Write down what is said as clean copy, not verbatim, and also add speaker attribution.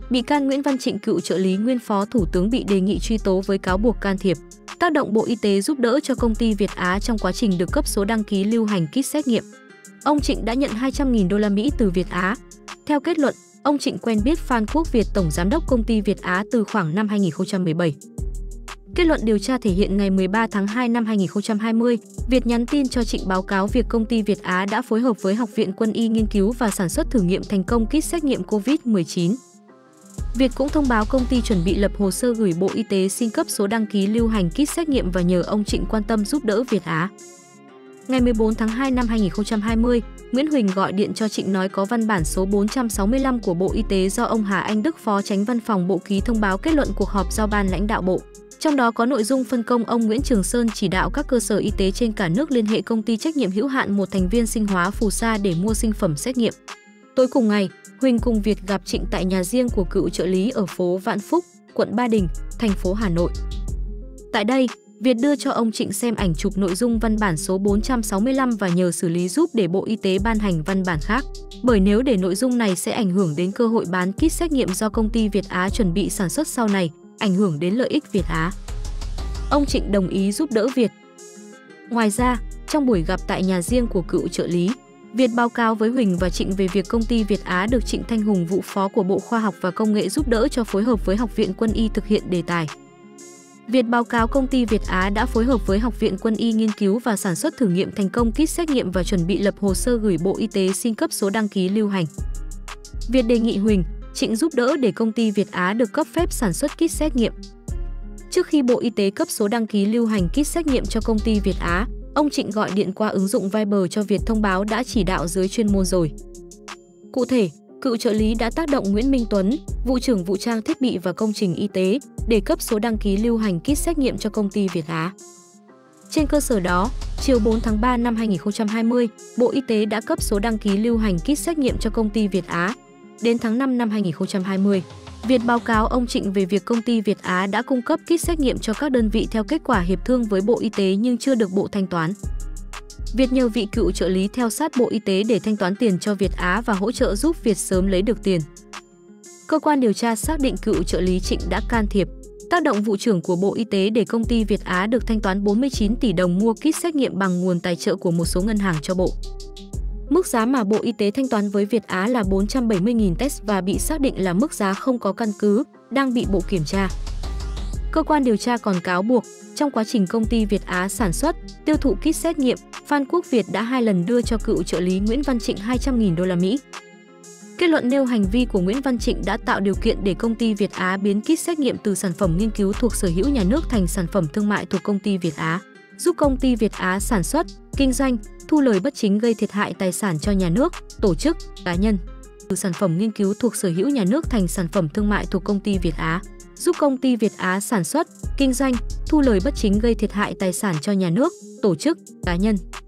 Speaker 1: Bị can Nguyễn Văn Trịnh, cựu trợ lý nguyên Phó Thủ tướng bị đề nghị truy tố với cáo buộc can thiệp, tác động Bộ Y tế giúp đỡ cho công ty Việt Á trong quá trình được cấp số đăng ký lưu hành kit xét nghiệm. Ông Trịnh đã nhận 200.000 đô la Mỹ từ Việt Á. Theo kết luận, ông Trịnh quen biết Phan Quốc Việt, tổng giám đốc công ty Việt Á từ khoảng năm 2017. Kết luận điều tra thể hiện ngày 13 tháng 2 năm 2020, Việt nhắn tin cho Trịnh báo cáo việc công ty Việt Á đã phối hợp với Học viện Quân y nghiên cứu và sản xuất thử nghiệm thành công kit xét nghiệm COVID-19. Việt cũng thông báo công ty chuẩn bị lập hồ sơ gửi Bộ Y tế xin cấp số đăng ký lưu hành kit xét nghiệm và nhờ ông Trịnh quan tâm giúp đỡ Việt Á. Ngày 14 tháng 2 năm 2020, Nguyễn Huỳnh gọi điện cho Trịnh nói có văn bản số 465 của Bộ Y tế do ông Hà Anh Đức, Phó Chánh Văn phòng Bộ ký thông báo kết luận cuộc họp giao ban lãnh đạo Bộ. Trong đó có nội dung phân công ông Nguyễn Trường Sơn chỉ đạo các cơ sở y tế trên cả nước liên hệ công ty trách nhiệm hữu hạn một thành viên sinh hóa Phù Sa để mua sinh phẩm xét nghiệm. Tối cùng ngày, Huỳnh cùng Việt gặp Trịnh tại nhà riêng của cựu trợ lý ở phố Vạn Phúc, quận Ba Đình, thành phố Hà Nội. Tại đây, Việt đưa cho ông Trịnh xem ảnh chụp nội dung văn bản số 465 và nhờ xử lý giúp để Bộ Y tế ban hành văn bản khác. Bởi nếu để nội dung này sẽ ảnh hưởng đến cơ hội bán kit xét nghiệm do công ty Việt Á chuẩn bị sản xuất sau này, ảnh hưởng đến lợi ích Việt Á. Ông Trịnh đồng ý giúp đỡ Việt. Ngoài ra, trong buổi gặp tại nhà riêng của cựu trợ lý, Việt báo cáo với Huỳnh và Trịnh về việc công ty Việt Á được Trịnh Thanh Hùng, vụ phó của Bộ Khoa học và Công nghệ giúp đỡ cho phối hợp với Học viện Quân y thực hiện đề tài. Việt báo cáo công ty Việt Á đã phối hợp với Học viện Quân y nghiên cứu và sản xuất thử nghiệm thành công kit xét nghiệm và chuẩn bị lập hồ sơ gửi Bộ Y tế xin cấp số đăng ký lưu hành. Việt đề nghị Huỳnh, Trịnh giúp đỡ để công ty Việt Á được cấp phép sản xuất kit xét nghiệm. Trước khi Bộ Y tế cấp số đăng ký lưu hành kit xét nghiệm cho công ty Việt Á, ông Trịnh gọi điện qua ứng dụng Viber cho Việt thông báo đã chỉ đạo dưới chuyên môn rồi. Cụ thể, cựu trợ lý đã tác động Nguyễn Minh Tuấn, vụ trưởng vụ trang thiết bị và công trình y tế, để cấp số đăng ký lưu hành kit xét nghiệm cho công ty Việt Á. Trên cơ sở đó, chiều 4 tháng 3 năm 2020, Bộ Y tế đã cấp số đăng ký lưu hành kit xét nghiệm cho công ty Việt Á. Đến tháng 5 năm 2020, Việt báo cáo ông Trịnh về việc công ty Việt Á đã cung cấp kit xét nghiệm cho các đơn vị theo kết quả hiệp thương với Bộ Y tế nhưng chưa được Bộ thanh toán. Việt nhờ vị cựu trợ lý theo sát Bộ Y tế để thanh toán tiền cho Việt Á và hỗ trợ giúp Việt sớm lấy được tiền. Cơ quan điều tra xác định cựu trợ lý Trịnh đã can thiệp, tác động vụ trưởng của Bộ Y tế để công ty Việt Á được thanh toán 49 tỷ đồng mua kit xét nghiệm bằng nguồn tài trợ của một số ngân hàng cho Bộ. Mức giá mà Bộ Y tế thanh toán với Việt Á là 470.000 test và bị xác định là mức giá không có căn cứ, đang bị Bộ kiểm tra. Cơ quan điều tra còn cáo buộc, trong quá trình công ty Việt Á sản xuất, tiêu thụ kit xét nghiệm, Phan Quốc Việt đã 2 lần đưa cho cựu trợ lý Nguyễn Văn Trịnh 200.000 đô la Mỹ. Kết luận nêu hành vi của Nguyễn Văn Trịnh đã tạo điều kiện để công ty Việt Á biến kit xét nghiệm từ sản phẩm nghiên cứu thuộc sở hữu nhà nước thành sản phẩm thương mại thuộc công ty Việt Á, giúp công ty Việt Á sản xuất, kinh doanh, thu lời bất chính gây thiệt hại tài sản cho nhà nước, tổ chức, cá nhân. Từ sản phẩm nghiên cứu thuộc sở hữu nhà nước thành sản phẩm thương mại thuộc công ty Việt Á, giúp công ty Việt Á sản xuất, kinh doanh, thu lời bất chính gây thiệt hại tài sản cho nhà nước, tổ chức, cá nhân.